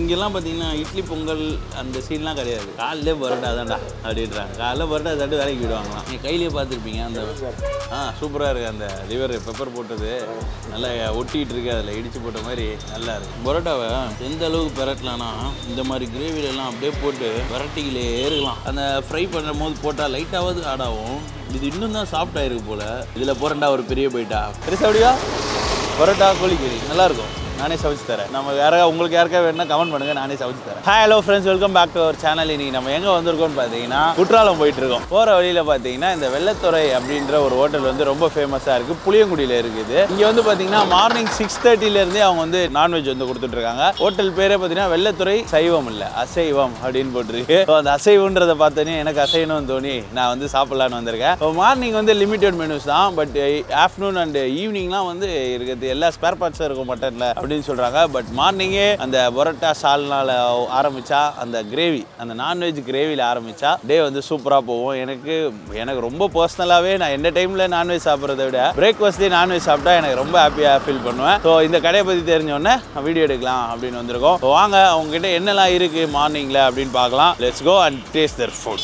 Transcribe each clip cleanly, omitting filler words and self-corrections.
இங்கெல்லாம் பார்த்தீங்கன்னா இட்லி பொங்கல் அந்த சீன்லாம் கிடையாது. காலையிலே பரோட்டா தான்டா அப்படின்றாங்க. காலைல பரோட்டா சாப்பிட்டு வேலைக்கு விடுவாங்களாம். நீங்கள் கையிலேயே பார்த்துருப்பீங்க அந்த சூப்பராக இருக்குது. அந்த லிவர் பெப்பர் போட்டது நல்லா ஒட்டிகிட்டு இருக்கு, அதில் இடித்து போட்ட மாதிரி நல்லா இருக்குது. பரோட்டாவை எந்த அளவுக்கு பெரட்டலான்னா இந்த மாதிரி கிரேவிலெல்லாம் அப்படியே போட்டு வெரைட்டிகளே இருக்கலாம். அந்த ஃப்ரை பண்ணும் போது போட்டால் லைட்டாவது ஆடாகும். இது இன்னும் தான் சாஃப்ட் ஆயிருக்கு போல். இதில் போகிறேன்டா ஒரு பெரிய பைட்டா பெருசா அப்படியா பரோட்டா கோழிக்கறி நல்லாயிருக்கும். நானே சமைச்சு தரேன். நம்ம உங்களுக்கு யாருக்கா வேணும்னா கமெண்ட் பண்ணுங்க, நானே சமைச்சு தரேன். Hi hello friends, welcome back to our channel. இன்னைக்கு நம்ம எங்கே வந்திருக்கோம்னு பார்த்தீங்கன்னா குற்றாலம் போயிட்டு இருக்கோம். போகிற வழியில் பார்த்தீங்கன்னா இந்த வெள்ளத்துறை அப்படின்ற ஒரு ஹோட்டல் வந்து ரொம்ப ஃபேமஸாக இருக்குது. புளியங்குடியில் இருக்குது. இங்கே வந்து பார்த்தீங்கன்னா மார்னிங் 6:30லேருந்தே அவங்க வந்து நான்வெஜ் வந்து கொடுத்துட்ருக்காங்க. ஹோட்டல் பேரே பார்த்தீங்கன்னா வெள்ளத்துறை சைவம் இல்லை அசைவம் அப்படின்னு போட்டிருக்கு. ஸோ அந்த அசைவன்றதை பார்த்தோன்னே எனக்கு அசைவணும்னு தோணி நான் வந்து சாப்பிட்லான்னு வந்திருக்கேன். ஸோ மார்னிங் வந்து லிமிட்டட் மெனுஸ் தான், பட் ஆஃப்டர்நூன் அண்ட் ஈவினிங்லாம் வந்து இருக்குது. எல்லா ஸ்பேர் பார்ட்ஸும் இருக்கும் மட்டனில் அப்படின்னு சொல்கிறாங்க. பட் மார்னிங்கே அந்த பரோட்டா சால்னால ஆரம்பித்தா அந்த கிரேவி, அந்த நான்வெஜ் கிரேவியில் ஆரம்பித்தா டே வந்து சூப்பராக போகும். எனக்கு ரொம்ப பர்சனலாகவே நான் எந்த டைமில் நான்வெஜ் சாப்பிட்றத விட பிரேக்ஃபாஸ்ட்லேயே நான்வெஜ் சாப்பிட்டா எனக்கு ரொம்ப ஹாப்பியாக ஃபீல் பண்ணுவேன். ஸோ இந்த கடையை பற்றி தெரிஞ்சோடனே வீடியோ எடுக்கலாம் அப்படின்னு வந்திருக்கோம். வாங்க அவங்ககிட்ட என்னெல்லாம் இருக்குது மார்னிங்கில் அப்படின்னு பார்க்கலாம். Let's go and taste their food.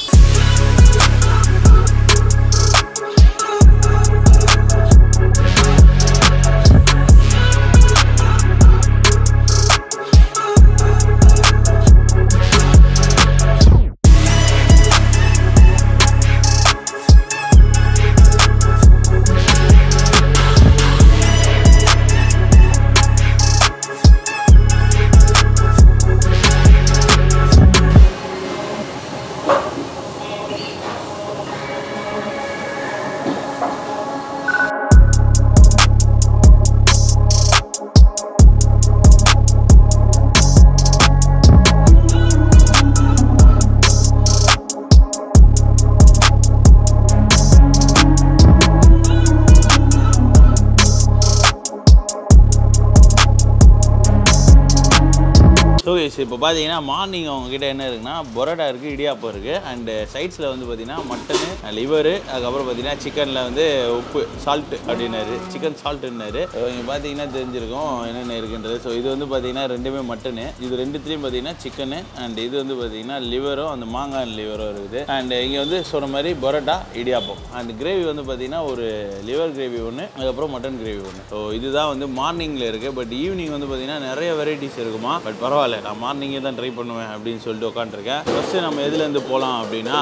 இப்போ பார்த்தீங்கன்னா மார்னிங் அவங்ககிட்ட என்ன இருக்குன்னா பரோட்டா இருக்குது, இடியாப்பம் இருக்குது, அண்ட் சைட்ஸில் வந்து பார்த்தீங்கன்னா மட்டனு, லிவரு, அதுக்கப்புறம் பார்த்தீங்கன்னா சிக்கனில் வந்து உப்பு சால்ட்டு அப்படின்னாரு, சிக்கன் சால்ட்டுன்னாரு. இங்கே பார்த்தீங்கன்னா தெரிஞ்சிருக்கும் என்னென்ன இருக்குன்றது. ஸோ இது வந்து பார்த்தீங்கன்னா ரெண்டுமே மட்டனு, இது ரெண்டுத்துலேயும் பார்த்தீங்கன்னா சிக்கனு, அண்ட் இது வந்து பார்த்தீங்கன்னா லிவரும் அந்த மாங்காய் லிவரும் இருக்குது. அண்ட் இங்கே வந்து சொன்ன மாதிரி பரோட்டா இடியாப்பம் அண்ட் கிரேவி வந்து பார்த்தீங்கன்னா ஒரு லிவர் கிரேவி ஒன்று, அதுக்கப்புறம் மட்டன் கிரேவி ஒன்று. ஸோ இதுதான் வந்து மார்னிங்கில் இருக்குது. பட் ஈவினிங் வந்து பார்த்தீங்கன்னா நிறைய வெரைட்டிஸ் இருக்குமா. பட் பரவாயில்ல, நான் மார்னிங்கே தான் ட்ரை பண்ணுவேன் அப்படின்னு சொல்லிட்டு உட்காந்துருக்கேன். ஃபஸ்ட்டு நம்ம எதுலேருந்து போகலாம் அப்படின்னா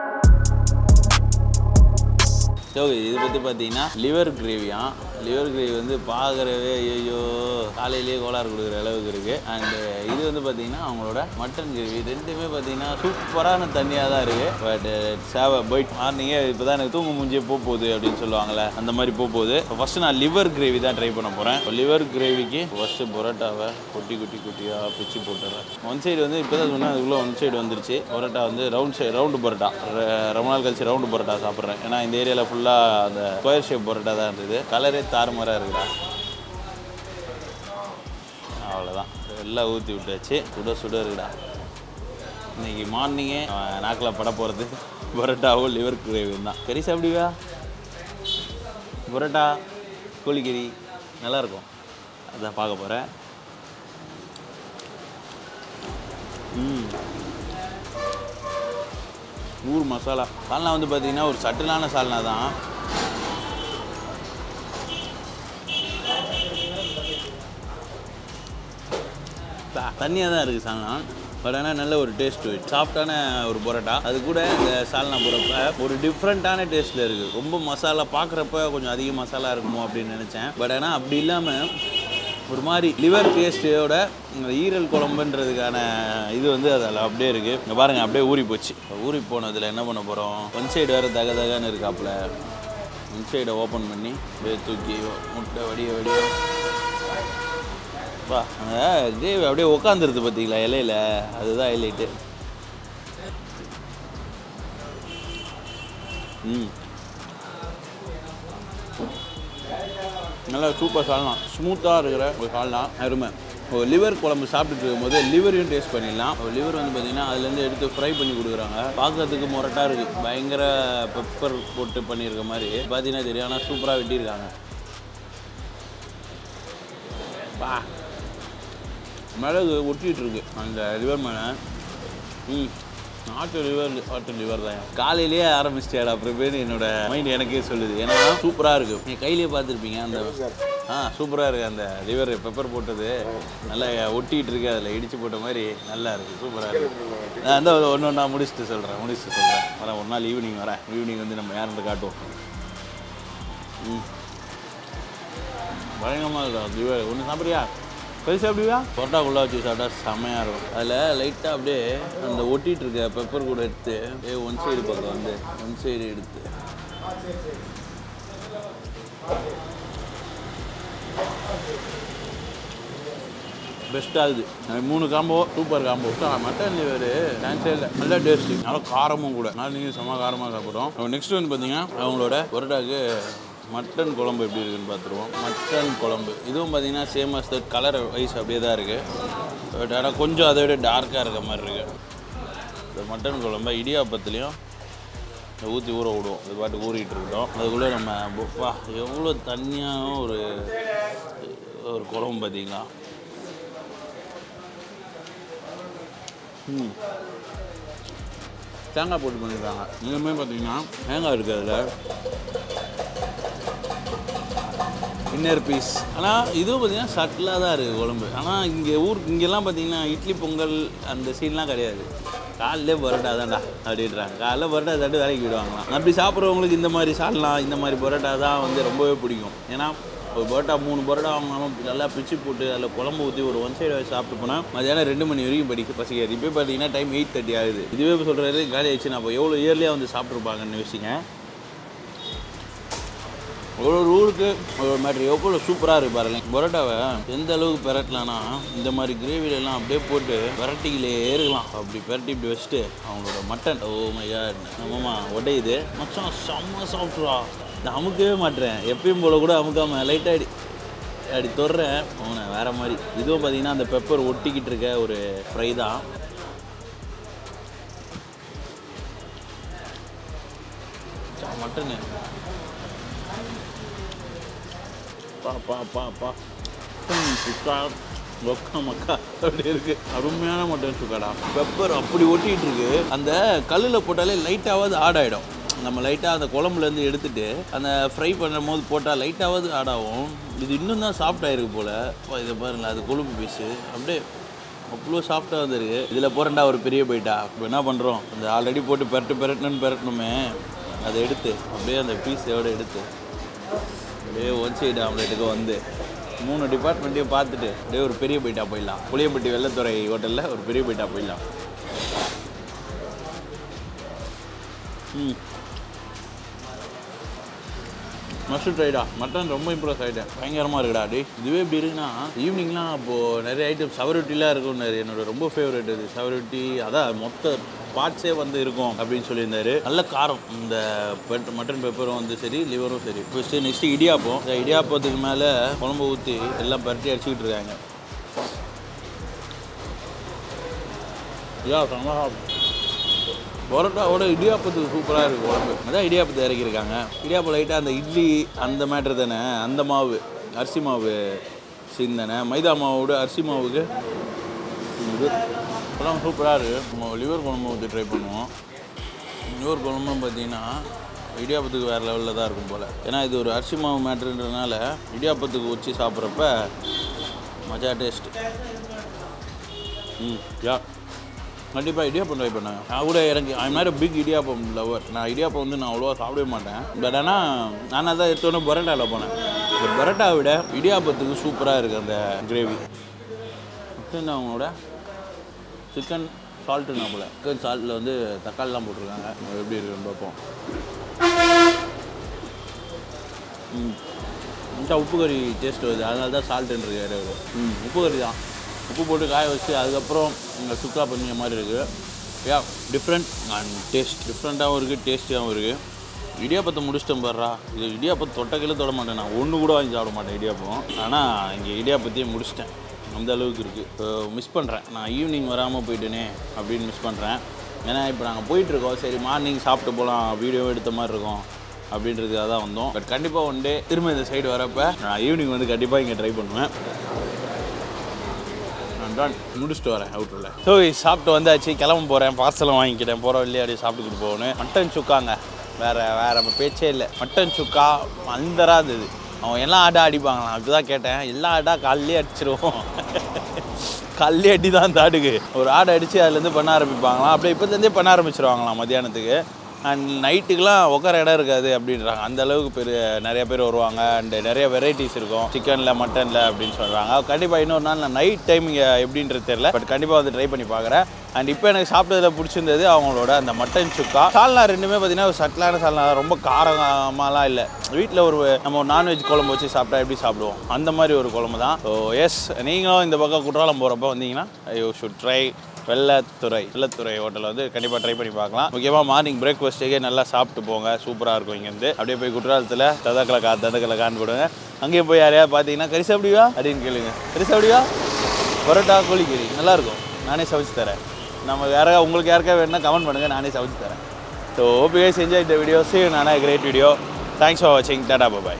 இது பற்றி பார்த்தீங்கன்னா லிவர் கிரேவியா. லிவர் கிரேவி வந்து பார்க்குறவே ஐயோ காலையிலேயே கோளாறு கொடுக்குற அளவுக்கு இருக்குது. அண்டு இது வந்து பார்த்தீங்கன்னா அவங்களோட மட்டன் கிரேவி. ரெண்டுமே பார்த்தீங்கன்னா சூப்பரான தண்ணியாக தான் இருக்குது. பட் சேவை பைட் மார்னிங்கே இப்போ தான் எனக்கு தூங்க முடிஞ்சே போகுது அப்படின்னு சொல்லுவாங்கள்ல, அந்த மாதிரி போகுது. ஃபஸ்ட்டு நான் லிவர் கிரேவி தான் ட்ரை பண்ண போகிறேன். லிவர் கிரேவிக்கு ஃபஸ்ட்டு பரோட்டாவை குட்டியாக பிச்சு போட்டுறேன். ஒன் சைடு வந்து இப்போ தான் சொன்னால் அதுக்குள்ளே ஒன் சைடு வந்துருச்சு. பரோட்டா வந்து ரவுண்டு பரோட்டா, ரொம்ப நாள் கழிச்சு ரவுண்டு பரோட்டா சாப்பிட்றேன். ஏன்னா இந்த ஏரியாவில் ஃபுல்லாக அந்த ஸ்கொயர் ஷேப் பரோட்டா தான் இருந்தது. கலரே தாறுமாறாக இருக்குடா. அவ்வளோதான், எல்லாம் ஊற்றி விட்டாச்சு. சுட இருக்குடா. இன்னைக்கு மார்னிங்கே நாக்கில் பட போகிறது பரோட்டாவும் லிவர் கிரேவியும் தான். கறி சாப்பிடுவா? பரோட்டா கோழிக்கறி நல்லாயிருக்கும், அதான் பார்க்க போகிறேன். ஊர் மசாலா சால்னா வந்து பார்த்தீங்கன்னா ஒரு சட்டிலான சால்னா தான். தண்ணியாக தான் இருக்குது சால்னா, பட் ஆனால் நல்ல ஒரு டேஸ்ட், சாஃப்டான ஒரு பரோட்டா. அது கூட இந்த சால்னா போகிறப்ப ஒரு டிஃப்ரெண்ட்டான டேஸ்ட்டில் இருக்குது. ரொம்ப மசாலா பார்க்குறப்ப கொஞ்சம் அதிக மசாலா இருக்குமோ அப்படின்னு நினச்சேன். பட் ஆனால் அப்படி இல்லாமல் ஒரு மாதிரி லிவர் டேஸ்ட்டோட இந்த ஈரல் குழம்புன்றதுக்கான இது வந்து அதில் அப்படியே இருக்குது. இங்கே பாருங்கள், அப்படியே ஊறி போச்சு. ஊறி போனதில் என்ன பண்ண போகிறோம், ஒன் சைடு வேறு தகன்னு இருக்காப்புல. ஒன் சைடை ஓப்பன் பண்ணி அப்படியே தூக்கி முட்டை வடிய பா அந்த கிரேவி அப்படியே உட்காந்துருது பார்த்தீங்களா இலையில், அதுதான் ஹைலைட்டு. நல்லா சூப்பர் சால்னா, ஸ்மூத்தாக இருக்கிற ஒரு சால்னா, அருமை. ஒரு லிவர் குழம்பு சாப்பிட்டுட்டு இருக்கும்போது லிவரையும் டேஸ்ட் பண்ணிடலாம். ஒரு லிவர் வந்து பார்த்திங்கன்னா அதுலேருந்து எடுத்து ஃப்ரை பண்ணி கொடுக்குறாங்க. பார்க்குறதுக்கு முரட்டாக இருக்குது, பயங்கர பெப்பர் போட்டு பண்ணியிருக்க மாதிரி பார்த்தீங்கன்னா தெரியும். ஆனால் சூப்பராக வெட்டியிருக்காங்க. பா மிளகு ஒட்டிகிட்டு இருக்கு அந்த லிவர் மேலே. ஆட்டு லிவர் தான். காலையிலேயே ஆரம்பிச்சிட்டேடா ப்ரிப்பேர் என்னோட மைண்ட் எனக்கே சொல்லுது. ஏன்னா சூப்பராக இருக்குது. நீங்கள் கையிலேயே பார்த்துருப்பீங்க அந்த சூப்பராக இருக்குது அந்த லிவர் பெப்பர் போட்டது நல்லா ஒட்டிகிட்டு இருக்கு. அதில் இடித்து போட்ட மாதிரி நல்லா இருக்குது, சூப்பராக இருக்குது. நான் அந்த ஒன்று முடிச்சுட்டு சொல்கிறேன் வரேன். ஒரு நாள் ஈவினிங் வரேன். ஈவினிங் வந்து நம்ம யாருன்னு காட்டுவோம். பயங்கரமாக இருக்கும் லிவர். ஒன்று சாப்பிட்றியா? பெருசாக அப்படியா? பரோட்டாக்குள்ளே வச்சு சாப்பிட்டா செம்மையாக இருக்கும். அதில் லைட்டாக அப்படியே அந்த ஒட்டிகிட்டு இருக்க பெப்பர் கூட எடுத்து ஒன் சைடு பக்கம் வந்து ஒன் சைடு எடுத்து பெஸ்ட்டாக இருக்குது. 3 combo super combo. Mutton liver சான்ஸே இல்லை, நல்லா டேஸ்ட்டு, நல்லா காரமும் கூட. அதனால் நீங்கள் செம்ம காரமாக சாப்பிட்றோம். நெக்ஸ்ட் வந்து பார்த்தீங்கன்னா அவங்களோட பரோட்டாவுக்கு மட்டன் குழம்பு எப்படி இருக்குன்னு பார்த்துருவோம். மட்டன் குழம்பு இதுவும் பார்த்தீங்கன்னா same as that, colour wise அப்படியே தான் இருக்குது. பட் ஆனால் கொஞ்சம் அதை விட டார்க்காக இருக்க மாதிரி இருக்குது. இந்த மட்டன் குழம்பை இடியாப்பத்துலேயும் ஊற்றி ஊற விடுவோம். இது பாட்டு ஊறிட்டு இருக்கோம். அதுக்குள்ளே நம்ம எவ்வளோ தண்ணியான ஒரு குழம்பு பார்த்தீங்களா. தேங்காய் போட்டு பண்ணியிருக்காங்க. இன்னுமே பார்த்தீங்கன்னா தேங்காய் இருக்குது அதில், இன்னர் பீஸ். ஆனால் இதுவும் பார்த்தீங்கன்னா சட்டிலாக தான் இருக்குது குழம்பு. ஆனால் இங்கெல்லாம் பார்த்தீங்கன்னா இட்லி பொங்கல் அந்த சீன்லாம் கிடையாது. காலையிலே பரோட்டா தான்டா அப்படின்றாங்க. காலைல பரோட்டா சாப்பிட்டு வேலைக்கு விடுவாங்களாம். அப்படி சாப்பிட்றவங்களுக்கு இந்த மாதிரி சாப்பிட்லாம், இந்த மாதிரி பரோட்டா தான் வந்து ரொம்பவே பிடிக்கும். ஏன்னா ஒரு பரோட்டா 3 பரோட்டா வாங்கினாலும் நல்லா பிச்சு போட்டு அதில் குழம்பு ஊற்றி ஒரு ஒன் சைடு வச்சு சாப்பிட்டு போனால் மதியானம் 2 மணி வரைக்கும் பசிக்காது. இப்போ பார்த்தீங்கன்னா டைம் 8:30 ஆகுது. இதுவே சொல்கிறது காலி ஆயிடுச்சு. நான் அப்போ எவ்வளோ இயர்லியாக வந்து சாப்பிட்ருப்பாங்கன்னு யோசிங்க. ஒரு ஊருக்கு ஒரு மேட்ரு எவ்வளோ சூப்பராக இருக்குது பாருங்கள். பரோட்டாவை எந்த அளவுக்கு பெரட்டலான்னா இந்த மாதிரி கிரேவிலெல்லாம் அப்படியே போட்டு பெரட்டிக்கிலே இருக்கலாம். அப்படி பெரட்டி இப்படி வச்சுட்டு அவங்களோட மட்டன் நம்மம்மா உடையுது மச்சான், செம்ம சாப்பிட்றா. நான் அமுக்கவே மாட்டேறேன், எப்பயும் போல் கூட அமுக்காமல் லைட்டாக அப்படி தொடுறேன் அவனை வேறு மாதிரி. இதுவும் பார்த்தீங்கன்னா அந்த பெப்பர் ஒட்டிக்கிட்டு இருக்க ஒரு ஃப்ரை தான். மட்டனு சுக்கா மக்கா அப்படி இருக்குது. அருமையான மட்டன் சுக்காடா. பெப்பர் அப்படி ஒட்டிகிட்டு இருக்கு. அந்த கல்லில் போட்டாலே லைட்டாவது ஆட் ஆகிடும். நம்ம லைட்டாக அந்த குழம்புலேருந்து எடுத்துகிட்டு அந்த ஃப்ரை பண்ணும் போது போட்டால் லைட்டாவது ஆட் ஆகும். இது இன்னும் தான் சாஃப்டாகிருக்கு போல். இதை பாருங்களேன், அது கொழும்பு பீஸு அப்படியே அவ்வளோ சாஃப்டாக வந்துருக்கு. இதில் போகிறேன்டா ஒரு பெரிய பைட்டா. இப்போ என்ன பண்ணுறோம், அந்த ஆல்ரெடி போட்டு பெரட்டணுமே அதை எடுத்து அப்படியே அந்த பீஸோடு எடுத்து அப்படியே ஒன் சைடு ஆம்லேட்டுக்கு வந்து 3 டிபார்ட்மெண்ட்டையும் பார்த்துட்டு அப்படியே ஒரு பெரிய பைட்டாக போயிடலாம். புளியம்பட்டி வெள்ளத்துறை ஹோட்டலில் ஒரு பெரிய பைட்டாக போயிடலாம். மஸ்ட் ட்ரைடா. மட்டன் ரொம்ப இம்ப்ரெஸ் ஆகிட்டேன். பயங்கரமாக இருக்குடா. இதுவே எப்படி இருக்குன்னா ஈவினிங்லாம் அப்போது நிறைய ஐட்டம் சவரொட்டிலாம் இருக்கும். என்னோட ரொம்ப ஃபேவரட் இது சவரொட்டி. அதான் மொத்த பார்ட்ஸே வந்து இருக்கும் அப்படின்னு சொல்லியிருந்தாரு. நல்ல காரம். இந்த மட்டன் பெப்பரும் வந்து சரி, லிவரும் சரி. நெக்ஸ்ட்டு இடியாப்பம். இந்த இடியாப்பத்துக்கு மேலே குழம்பு ஊற்றி எல்லாம் பரட்டி அடிச்சுக்கிட்டு இருக்காங்க. பரோட்டாவோட இடியாப்பத்துக்கு சூப்பராக இருக்குது குழம்பு. அதான் இடியாப்பத்தை இறக்கியிருக்காங்க. இடியாப்பம் லைட்டாக அந்த இட்லி அந்த மேட்ரு தானே, அந்த மாவு அரிசி மாவு சீன் தானே. மைதா மாவோட அரிசி மாவுக்கு இது இப்போலாம் சூப்பராக இருக்குது. நம்ம லிவர் குழம்பு ஊற்றி ட்ரை பண்ணுவோம். லிவர் குழம்புன்னு பார்த்தீங்கன்னா இடியாப்பத்துக்கு வேறு லெவலில் தான் இருக்கும் போல். ஏன்னா இது ஒரு அரிசி மாவு மேட்ருன்றதுனால இடியாப்பத்துக்கு வச்சு சாப்பிட்றப்ப மஜா டேஸ்ட். கண்டிப்பாக இடியாப்பம் ட்ரை பண்ணேன். நான் கூட I'm not a big idiyappam lover. நான் இடியாப்பம் வந்து நான் அவ்வளோவா சாப்பிடவே மாட்டேன். பட் ஆனால் நான் தான் எடுத்தோன்னே பரோட்டாவில் போனேன். பட் பரோட்டாவை விட இடியாப்பத்துக்கு சூப்பராக இருக்குது அந்த கிரேவி. மட்டன் அவங்களோட சிக்கன் சால்ட்டுனா போல். சிக்கன் சால்ட்டில் வந்து தக்காளிலாம் போட்டிருக்காங்க. எப்படி இருக்குன்னு பார்ப்போம். உப்பு கறி டேஸ்ட் வருது, அதனால தான் சால்ட்டுன்னு இருக்காரு. உப்பு கறி தான். உப்பு போட்டு காய வச்சு அதுக்கப்புறம் இங்கே சுக்கா பண்ணிய மாதிரி இருக்குது. டிஃப்ரெண்ட் அண்ட் டேஸ்ட் டிஃப்ரெண்ட்டாகவும் இருக்குது, டேஸ்டியாகவும் இருக்குது. இடியாப்பத்தை முடிச்சிட்டேன் பாடுறா. இது இடியாப்பத்தை தொட்டக்கையில் தொட மாட்டேன். நான் ஒன்று கூட வாங்கி சாப்பிட மாட்டேன் இடியாப்பம். ஆனால் இங்கே இடியாப்பத்தையும் முடிச்சிட்டேன். அந்த அளவுக்கு இருக்குது. இப்போ மிஸ் பண்ணுறேன். நான் ஈவினிங் வராமல் போயிட்டேனே அப்படின்னு மிஸ் பண்ணுறேன். ஏன்னா இப்போ நாங்கள் போயிட்டுருக்கோம். சரி மார்னிங் சாப்பிட்டு போகலாம், வீடியோ எடுத்த மாதிரி இருக்கும் அப்படின்றதுக்காக தான் வந்தோம். பட் கண்டிப்பாக ஒன் டே திரும்ப இந்த சைடு வரப்போ நான் ஈவினிங் வந்து கண்டிப்பாக இங்கே ட்ரை பண்ணுவேன். டன் முடிச்சுட்டு வரேன் அவுட்டரில். ஸோ சாப்பிட்டு வந்தாச்சு, கிளம்ப போகிறேன். பார்சலும் வாங்கிக்கிட்டேன், போகிற வழியே அப்படியே சாப்பிட்டுக்கிட்டு போகணும். மட்டன் சுக்காங்க, வேறு பேச்சே இல்லை. மட்டன் சுக்கா அந்தரா இருந்தது. அவன் எல்லாம் ஆடா அடிப்பாங்களாம், அப்படிதான் கேட்டேன். எல்லா ஆடா காலையிலே அடிச்சிருவோம். காலையிலே அடி தான் அந்த ஆடுக்கு. ஒரு ஆடை அடித்து அதுலேருந்து பண்ண ஆரம்பிப்பாங்களாம். அப்படியே இப்போலேருந்தே பண்ண ஆரம்பிச்சிருவாங்களாம் மத்தியானத்துக்கு. அண்ட் நைட்டுக்கெலாம் உட்கார இடம் இருக்காது அப்படின்றாங்க. அந்த அளவுக்கு நிறைய பேர் வருவாங்க. அண்ட் நிறைய வெரைட்டிஸ் இருக்கும் சிக்கனில் மட்டனில் அப்படின்னு சொல்கிறாங்க. கண்டிப்பாக இன்னொரு நாள் நான் நைட் டைம் இங்கே எப்படின்றது தெரியல, பட் கண்டிப்பாக வந்து ட்ரை பண்ணி பார்க்குறேன். அண்ட் இப்போ எனக்கு சாப்பிட்டதில் பிடிச்சிருந்தது அவங்களோட அந்த மட்டன் சுக்கா. சால்னா ரெண்டுமே பார்த்தீங்கன்னா ஒரு சட்டிலான சால்னா, ரொம்ப காரமாலாம் இல்லை. வீட்டில் நம்ம ஒரு நான்வெஜ் குழம்பு வச்சு சாப்பிட்டா எப்படி சாப்பிடுவோம் அந்த மாதிரி ஒரு குழம்பு தான். ஸோ எஸ், நீங்களும் இந்த பக்கம் குற்றாலம் போகிறப்ப வந்தீங்கன்னா யூ ஷுட் ட்ரை வெள்ளத்துறை ஹோட்டலில் வந்து கண்டிப்பாக ட்ரை பண்ணி பார்க்கலாம். முக்கியமாக மார்னிங் பிரேக்ஃபாஸ்ட்டுக்கே நல்லா சாப்பிட்டு போங்க, சூப்பராக இருக்கும். இங்கேருந்து அப்படியே போய் குற்றாலத்தில் ததக்கலக்கான்னு கொடுங்க. அங்கேயும் போய் யாரையா பார்த்தீங்கன்னா கறி சாப்பிடுவா அப்படின்னு கேளுங்க. கறி சாப்பிடுவா, பரோட்டா, கோழிக்கறி நல்லாயிருக்கும், நானே சமைச்சு தரேன். நம்ம உங்களுக்கு யாருக்கா வேணுன்னா கமெண்ட் பண்ணுங்கள், நானே சமைச்சு தரேன். ஸோ ஓபிஐ என்ஜாய் இந்த video. See you in a great video. Thanks for watching. Tata, bye bye.